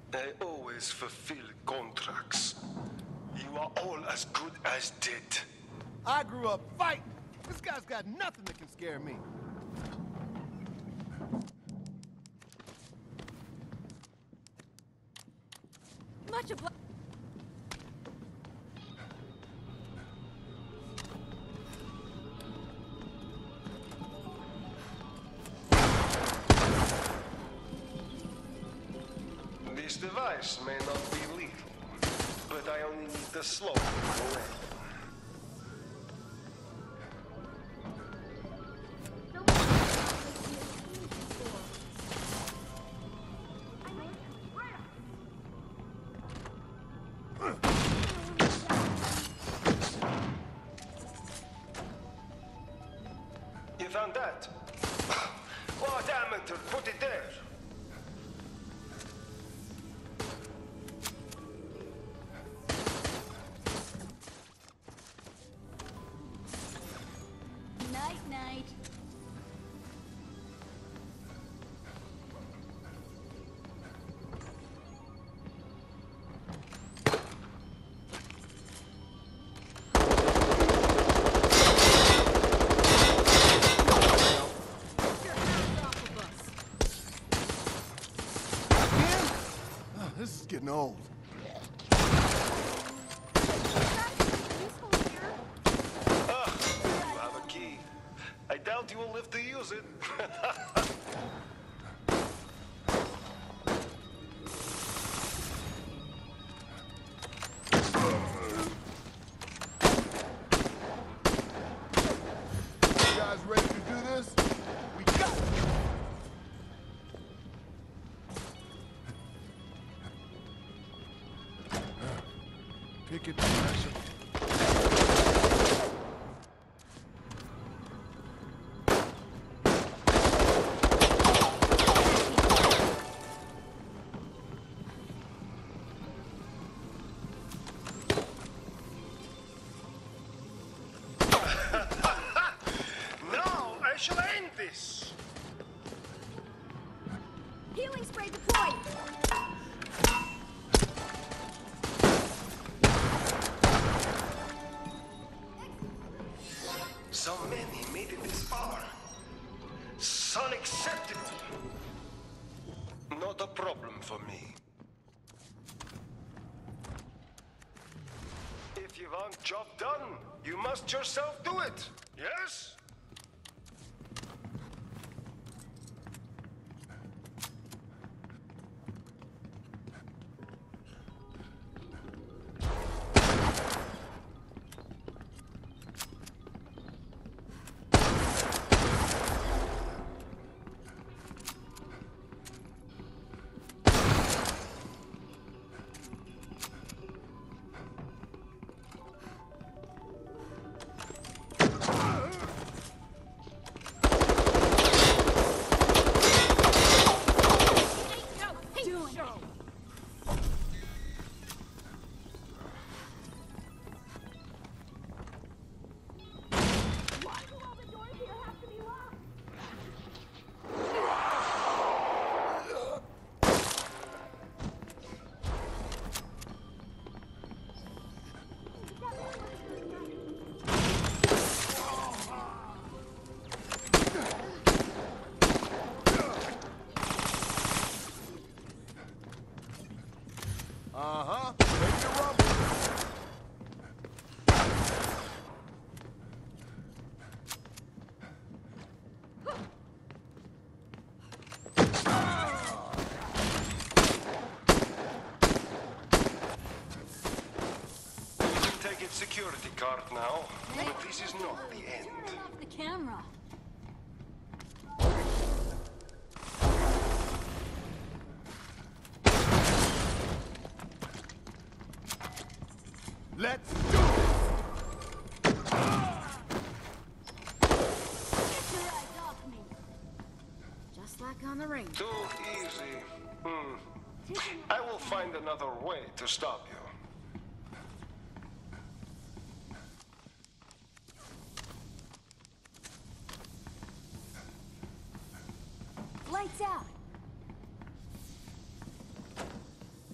I always fulfill contracts. You are all as good as dead. I grew up fighting. This guy's got nothing that can scare me. Much obliged. This device may not be lethal, but I only need the slope to go in. You found that? What amateur put it there? Night, night. This is getting old. You have a key. I doubt you will live to use it. You guys ready to do this? We got it! Pick it, Marshall. Now I shall end this. Healing spray deployed. So many made it this far. So unacceptable. Not a problem for me. If you want job done, you must yourself do it. Yes? Doing it. Why do all the doors here have to be locked? Uh-huh. Ready to rumble. You can take its security card now, but this is not the end. Turn off the camera. Let's do it! Get your eyes off me. Just like on the ring. Too easy. I will find another way to stop you. Lights out.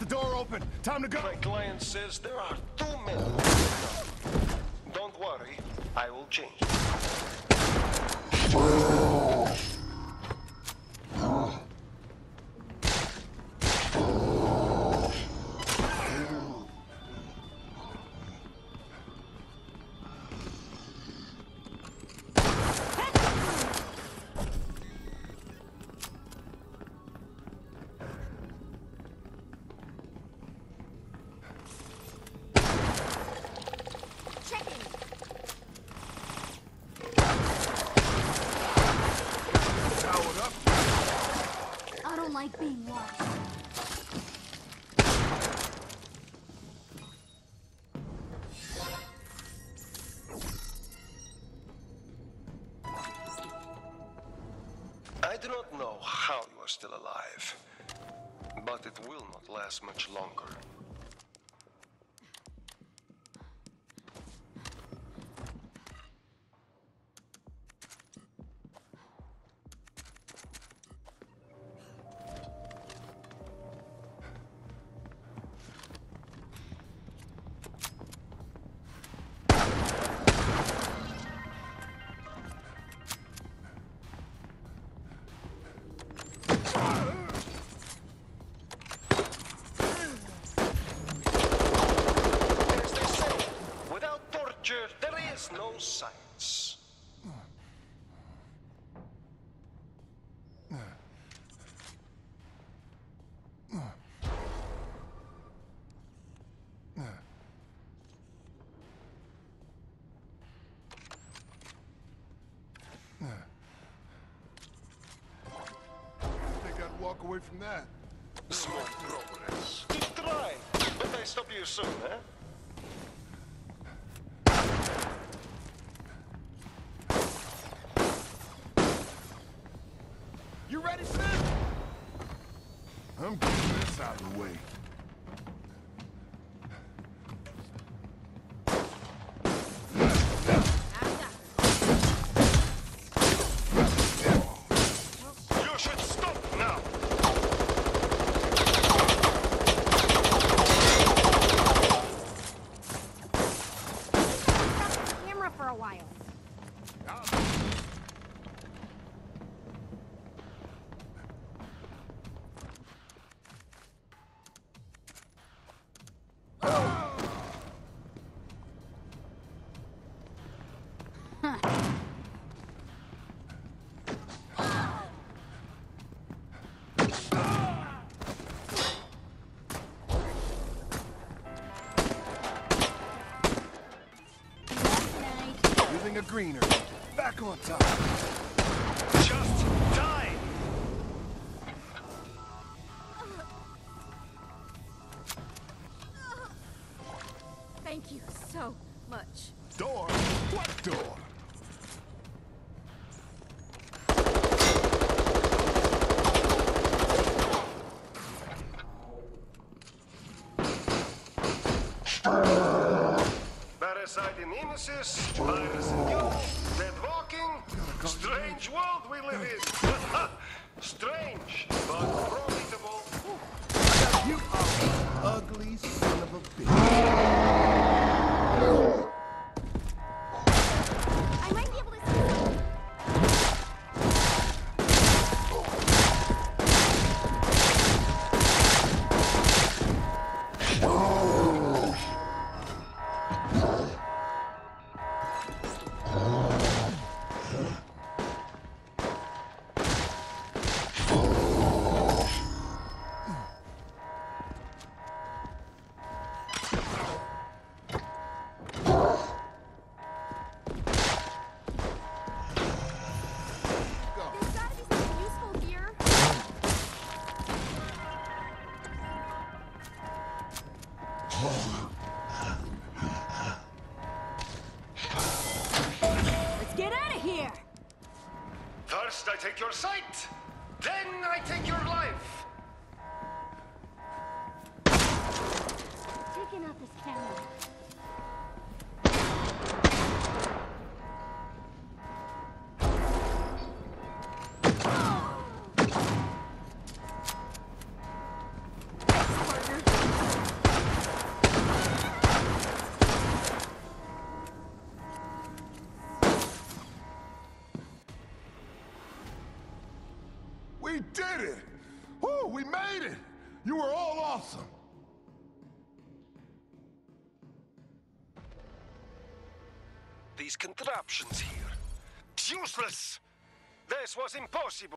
door open. Time to go. My client says there are too many. Don't worry, I will change. I don't like being watched. I do not know how you are still alive, but it will not last much longer. As they say, without torture, there is no science. Think I'd walk away from that. Small progress. Keep trying, but I stop you soon, eh? You ready, Slim? I'm getting this out of the way. You should stop now! Camera for a while. Using a greener. Back on top. Just die! Thank you so much. Door? What door? Parasite in nemesis, virus in you, dead walking, strange world we live in. Strange, but profitable. You are ugly son of a bitch. I might be able to see something. We did it! Woo, we made it! You were all awesome! These contraptions here. Useless! This was impossible!